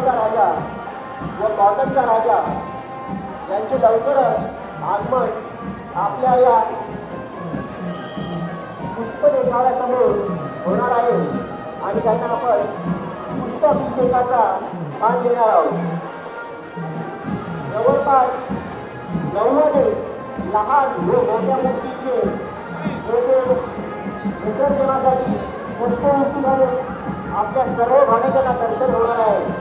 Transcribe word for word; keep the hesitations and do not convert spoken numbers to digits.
पेशव्यांचा राजा व कॉटनचा राजा यांचे लवकरच आगमन आपल्या या पुष्प देखाव्यासमोर होणार आहे आणि त्यांना आपण पुष्पाभिषेकाचा मान देणार आहोत. जवळपास नव्वद लहान व मोठ्या मूर्तीचे विसर्जनासाठी पुष्पवृष्टी घालून आपल्या सर्व भाविकांना दर्शन होणार आहे.